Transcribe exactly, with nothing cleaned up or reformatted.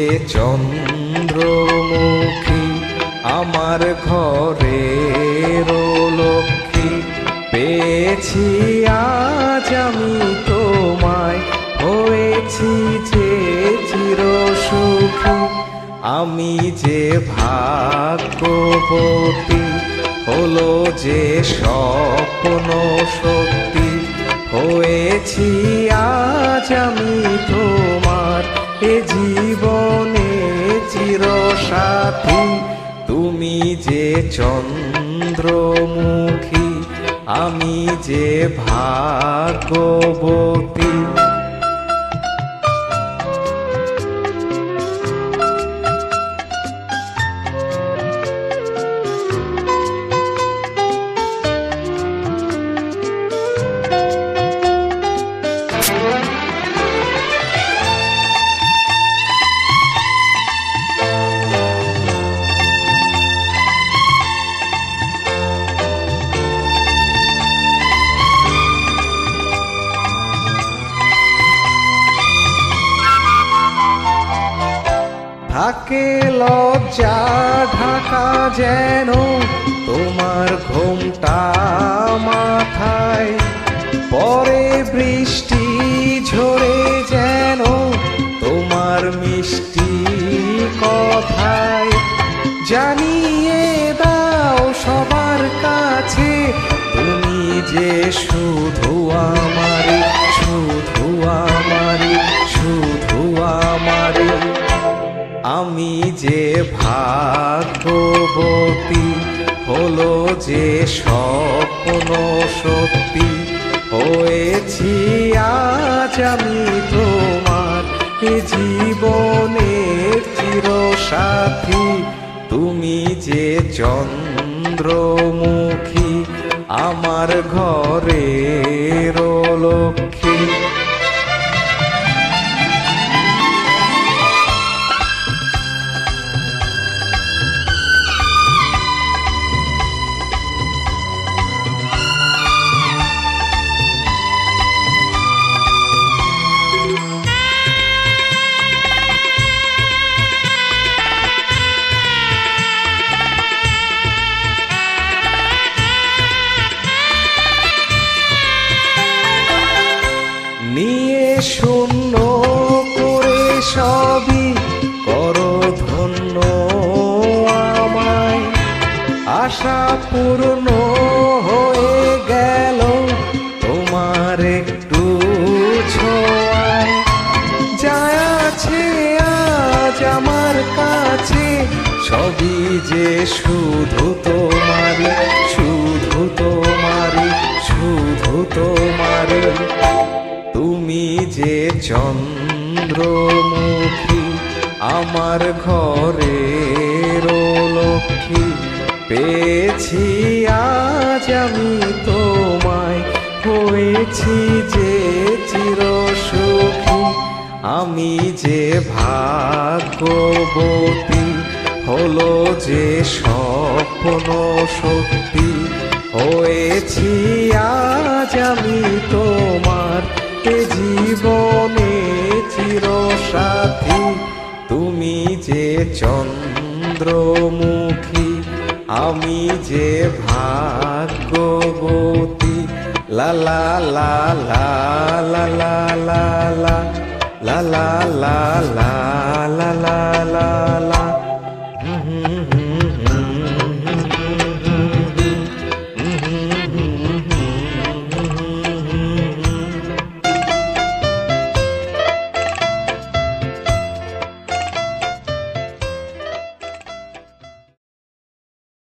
চন্দ্রমুখী আমার ঘরের লক্ষ্মী, পেয়েছি আজ আমি তোমায়, হয়েছি যে চিরসুখী। আমি যে ভাগ্যবতী, হলো যে স্বপ্ন সত্যি, হয়েছি আজ আমি তোমার এ জীবনে চিরসাথী। তুমি যে চন্দ্রমুখী, আমি যে ভাগ্যবতী। থাকে লজ্জা ঢাকা যেন তোমার ঘোমটা মাথায়, পরে বৃষ্টি ঝরে যেন তোমার মিষ্টি কথায়। জানিয়ে দাও সবার কাছে, তুমি যে শুধু আমারই, শুধু আমারই, শুধু আমারই। আমি যে ভাগ্যবতী, হলো যে স্বপ্ন সত্যি, হয়েছি আজ আমি তোমার এ জীবনের চিরসাথী। তুমি যে চন্দ্রমুখী আমার ঘরের লক্ষ্মী। নিয়ে শূন্য করে সবই করো ধন্য আমায়, আশা পূর্ণ হয়ে গেল তোমার একটু ছোঁয়ায়। যা আছে আজ আমার কাছে সবই যে শুধু তোমারই, শুধু তোমারই, শুধু তোমারই। তুমি যে চন্দ্রমুখী আমার ঘরের লক্ষ্মী, পেয়েছি আজ আমি তোমায়, হয়েছি যে চিরসুখী। আমি যে ভাগ্যবতী, হলো যে স্বপ্ন সত্যি, হয়েছি আজ আমি তোমার এ জীবনে চিরসাথী। তুমি যে চন্দ্রমুখী, আমি যে ভাগ্যবতী। লা লা লা লা লা লা লা লা লা লা লা লা।